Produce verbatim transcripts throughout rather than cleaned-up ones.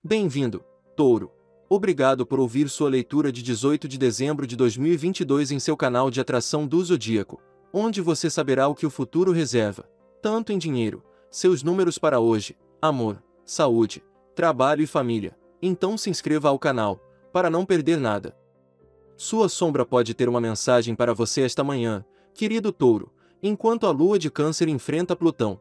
Bem-vindo, Touro. Obrigado por ouvir sua leitura de dezoito de dezembro de dois mil e vinte e dois em seu canal de atração do Zodíaco, onde você saberá o que o futuro reserva, tanto em dinheiro, seus números para hoje, amor, saúde, trabalho e família. Então se inscreva ao canal, para não perder nada. Sua sombra pode ter uma mensagem para você esta manhã, querido Touro, enquanto a lua de Câncer enfrenta Plutão.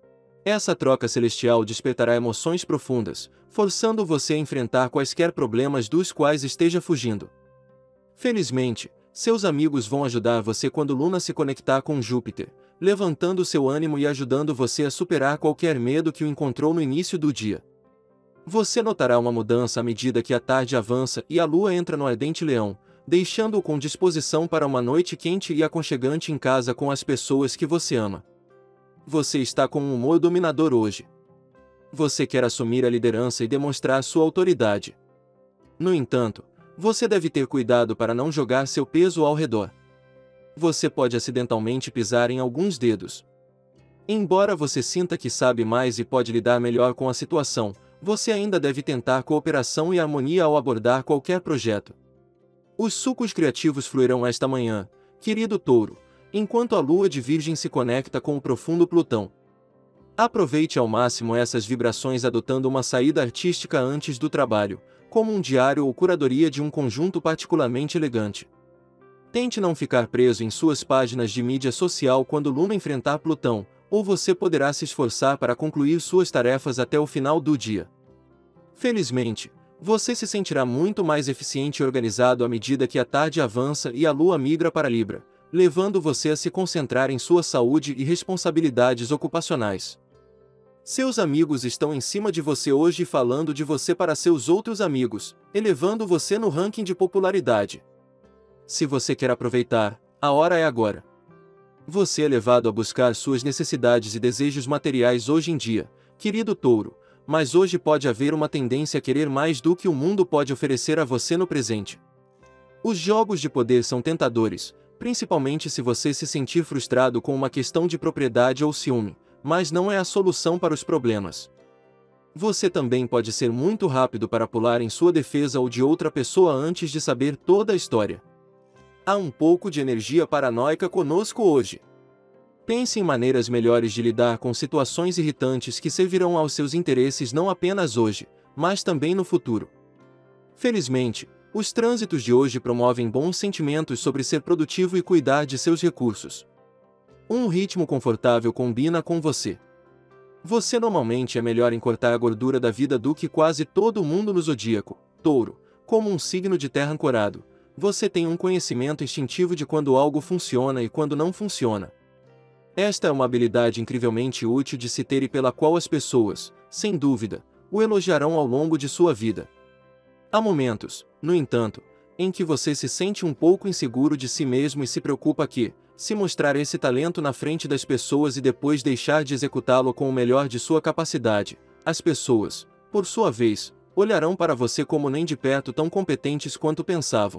Essa troca celestial despertará emoções profundas, forçando você a enfrentar quaisquer problemas dos quais esteja fugindo. Felizmente, seus amigos vão ajudar você quando Luna se conectar com Júpiter, levantando seu ânimo e ajudando você a superar qualquer medo que o encontrou no início do dia. Você notará uma mudança à medida que a tarde avança e a lua entra no ardente leão, deixando-o com disposição para uma noite quente e aconchegante em casa com as pessoas que você ama. Você está com um humor dominador hoje. Você quer assumir a liderança e demonstrar sua autoridade. No entanto, você deve ter cuidado para não jogar seu peso ao redor. Você pode acidentalmente pisar em alguns dedos. Embora você sinta que sabe mais e pode lidar melhor com a situação, você ainda deve tentar cooperação e harmonia ao abordar qualquer projeto. Os sucos criativos fluirão esta manhã, querido Touro, enquanto a lua de Virgem se conecta com o profundo Plutão. Aproveite ao máximo essas vibrações adotando uma saída artística antes do trabalho, como um diário ou curadoria de um conjunto particularmente elegante. Tente não ficar preso em suas páginas de mídia social quando Luna enfrentar Plutão, ou você poderá se esforçar para concluir suas tarefas até o final do dia. Felizmente, você se sentirá muito mais eficiente e organizado à medida que a tarde avança e a lua migra para Libra, levando você a se concentrar em sua saúde e responsabilidades ocupacionais. Seus amigos estão em cima de você hoje falando de você para seus outros amigos, elevando você no ranking de popularidade. Se você quer aproveitar, a hora é agora. Você é levado a buscar suas necessidades e desejos materiais hoje em dia, querido Touro, mas hoje pode haver uma tendência a querer mais do que o mundo pode oferecer a você no presente. Os jogos de poder são tentadores, principalmente se você se sentir frustrado com uma questão de propriedade ou ciúme, mas não é a solução para os problemas. Você também pode ser muito rápido para pular em sua defesa ou de outra pessoa antes de saber toda a história. Há um pouco de energia paranoica conosco hoje. Pense em maneiras melhores de lidar com situações irritantes que servirão aos seus interesses não apenas hoje, mas também no futuro. Felizmente, os trânsitos de hoje promovem bons sentimentos sobre ser produtivo e cuidar de seus recursos. Um ritmo confortável combina com você. Você normalmente é melhor em cortar a gordura da vida do que quase todo mundo no zodíaco, Touro, como um signo de terra ancorado. Você tem um conhecimento instintivo de quando algo funciona e quando não funciona. Esta é uma habilidade incrivelmente útil de se ter e pela qual as pessoas, sem dúvida, o elogiarão ao longo de sua vida. Há momentos, no entanto, em que você se sente um pouco inseguro de si mesmo e se preocupa que, se mostrar esse talento na frente das pessoas e depois deixar de executá-lo com o melhor de sua capacidade, as pessoas, por sua vez, olharão para você como nem de perto tão competentes quanto pensavam.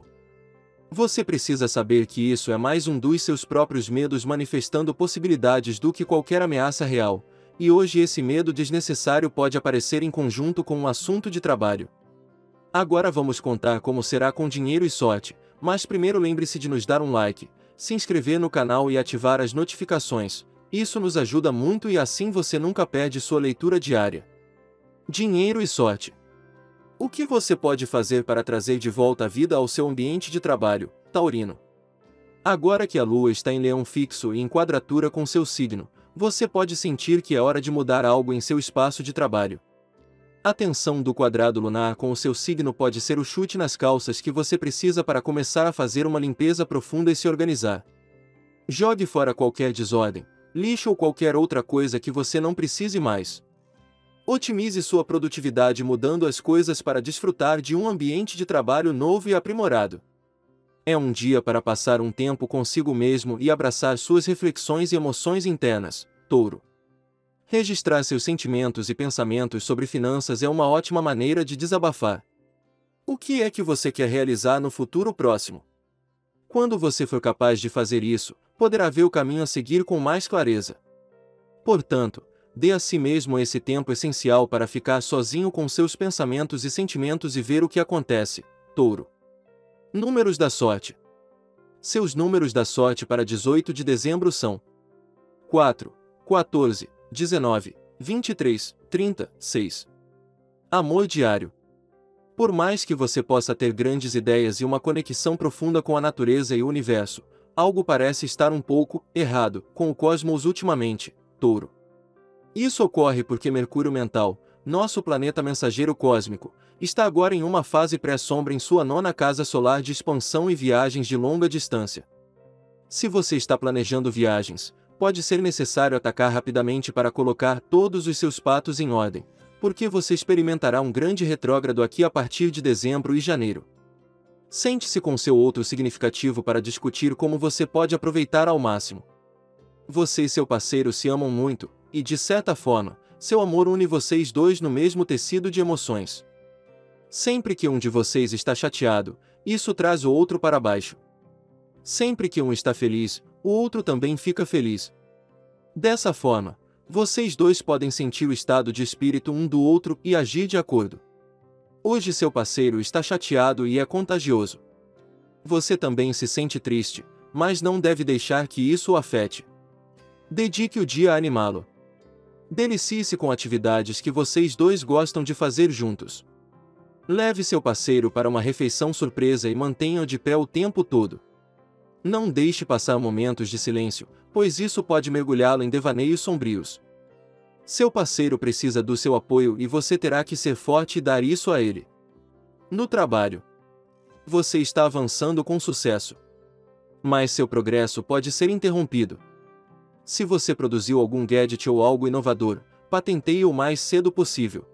Você precisa saber que isso é mais um dos seus próprios medos manifestando possibilidades do que qualquer ameaça real, e hoje esse medo desnecessário pode aparecer em conjunto com um assunto de trabalho. Agora vamos contar como será com dinheiro e sorte, mas primeiro lembre-se de nos dar um like, se inscrever no canal e ativar as notificações, isso nos ajuda muito e assim você nunca perde sua leitura diária. Dinheiro e sorte. O que você pode fazer para trazer de volta a vida ao seu ambiente de trabalho, taurino? Agora que a lua está em leão fixo e em quadratura com seu signo, você pode sentir que é hora de mudar algo em seu espaço de trabalho. A tensão do quadrado lunar com o seu signo pode ser o chute nas calças que você precisa para começar a fazer uma limpeza profunda e se organizar. Jogue fora qualquer desordem, lixo ou qualquer outra coisa que você não precise mais. Otimize sua produtividade mudando as coisas para desfrutar de um ambiente de trabalho novo e aprimorado. É um dia para passar um tempo consigo mesmo e abraçar suas reflexões e emoções internas, Touro. Registrar seus sentimentos e pensamentos sobre finanças é uma ótima maneira de desabafar. O que é que você quer realizar no futuro próximo? Quando você for capaz de fazer isso, poderá ver o caminho a seguir com mais clareza. Portanto, Dê a si mesmo esse tempo essencial para ficar sozinho com seus pensamentos e sentimentos e ver o que acontece, Touro. Números da sorte. Seus números da sorte para dezoito de dezembro são quatro, quatorze, dezenove, vinte e três, trinta, seis. Amor diário. Por mais que você possa ter grandes ideias e uma conexão profunda com a natureza e o universo, algo parece estar um pouco errado com o cosmos ultimamente, Touro. Isso ocorre porque Mercúrio mental, nosso planeta mensageiro cósmico, está agora em uma fase pré-sombra em sua nona casa solar de expansão e viagens de longa distância. Se você está planejando viagens, pode ser necessário atacar rapidamente para colocar todos os seus patos em ordem, porque você experimentará um grande retrógrado aqui a partir de dezembro e janeiro. Sente-se com seu outro significativo para discutir como você pode aproveitar ao máximo. Você e seu parceiro se amam muito, e de certa forma, seu amor une vocês dois no mesmo tecido de emoções. Sempre que um de vocês está chateado, isso traz o outro para baixo. Sempre que um está feliz, o outro também fica feliz. Dessa forma, vocês dois podem sentir o estado de espírito um do outro e agir de acordo. Hoje seu parceiro está chateado e é contagioso. Você também se sente triste, mas não deve deixar que isso o afete. Dedique o dia a animá-lo. Delicie-se com atividades que vocês dois gostam de fazer juntos. Leve seu parceiro para uma refeição surpresa e mantenha-o de pé o tempo todo. Não deixe passar momentos de silêncio, pois isso pode mergulhá-lo em devaneios sombrios. Seu parceiro precisa do seu apoio e você terá que ser forte e dar isso a ele. No trabalho, você está avançando com sucesso. Mas seu progresso pode ser interrompido. Se você produziu algum gadget ou algo inovador, patenteie-o o mais cedo possível.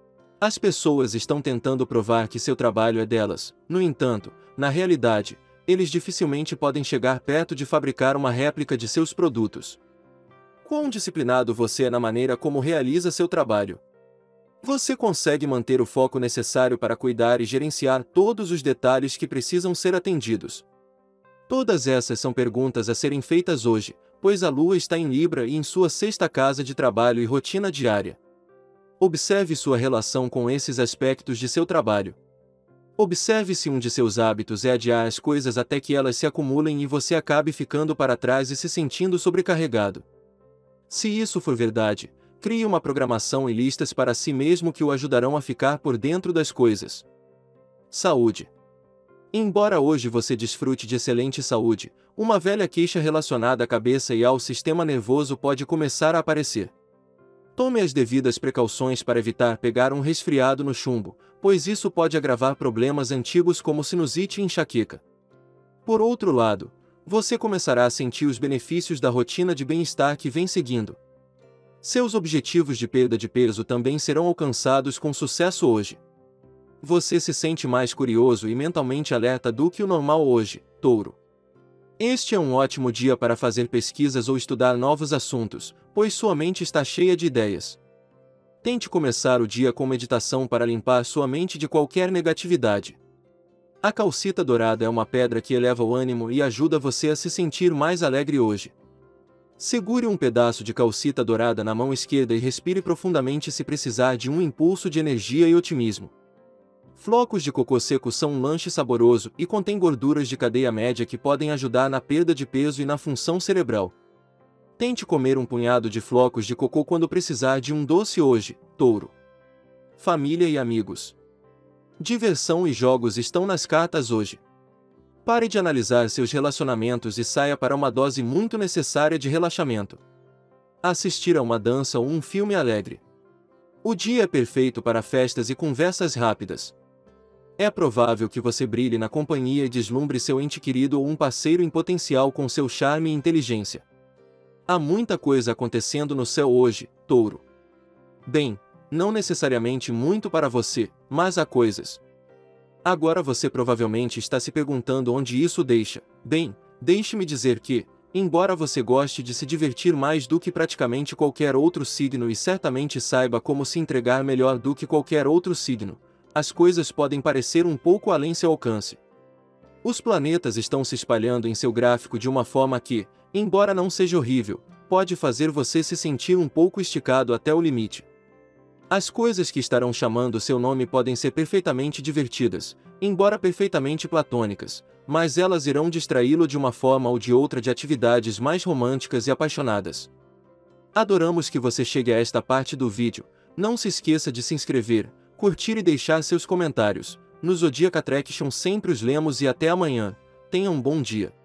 As pessoas estão tentando provar que seu trabalho é delas, no entanto, na realidade, eles dificilmente podem chegar perto de fabricar uma réplica de seus produtos. Quão disciplinado você é na maneira como realiza seu trabalho? Você consegue manter o foco necessário para cuidar e gerenciar todos os detalhes que precisam ser atendidos? Todas essas são perguntas a serem feitas hoje, pois a Lua está em Libra e em sua sexta casa de trabalho e rotina diária. Observe sua relação com esses aspectos de seu trabalho. Observe se um de seus hábitos é adiar as coisas até que elas se acumulem e você acabe ficando para trás e se sentindo sobrecarregado. Se isso for verdade, crie uma programação e listas para si mesmo que o ajudarão a ficar por dentro das coisas. Saúde. Embora hoje você desfrute de excelente saúde, uma velha queixa relacionada à cabeça e ao sistema nervoso pode começar a aparecer. Tome as devidas precauções para evitar pegar um resfriado no chumbo, pois isso pode agravar problemas antigos como sinusite e enxaqueca. Por outro lado, você começará a sentir os benefícios da rotina de bem-estar que vem seguindo. Seus objetivos de perda de peso também serão alcançados com sucesso hoje. Você se sente mais curioso e mentalmente alerta do que o normal hoje, Touro. Este é um ótimo dia para fazer pesquisas ou estudar novos assuntos, pois sua mente está cheia de ideias. Tente começar o dia com meditação para limpar sua mente de qualquer negatividade. A calcita dourada é uma pedra que eleva o ânimo e ajuda você a se sentir mais alegre hoje. Segure um pedaço de calcita dourada na mão esquerda e respire profundamente se precisar de um impulso de energia e otimismo. Flocos de cocô seco são um lanche saboroso e contém gorduras de cadeia média que podem ajudar na perda de peso e na função cerebral. Tente comer um punhado de flocos de cocô quando precisar de um doce hoje, Touro. Família e amigos. Diversão e jogos estão nas cartas hoje. Pare de analisar seus relacionamentos e saia para uma dose muito necessária de relaxamento. Assistir a uma dança ou um filme alegre. O dia é perfeito para festas e conversas rápidas. É provável que você brilhe na companhia e deslumbre seu ente querido ou um parceiro em potencial com seu charme e inteligência. Há muita coisa acontecendo no céu hoje, Touro. Bem, não necessariamente muito para você, mas há coisas. Agora você provavelmente está se perguntando onde isso deixa. Bem, deixe-me dizer que, embora você goste de se divertir mais do que praticamente qualquer outro signo e certamente saiba como se entregar melhor do que qualquer outro signo, as coisas podem parecer um pouco além seu alcance. Os planetas estão se espalhando em seu gráfico de uma forma que, embora não seja horrível, pode fazer você se sentir um pouco esticado até o limite. As coisas que estarão chamando seu nome podem ser perfeitamente divertidas, embora perfeitamente platônicas, mas elas irão distraí-lo de uma forma ou de outra de atividades mais românticas e apaixonadas. Adoramos que você chegue a esta parte do vídeo. Não se esqueça de se inscrever, curtir e deixar seus comentários. No Zodiac Attraction sempre os lemos e até amanhã. Tenha um bom dia.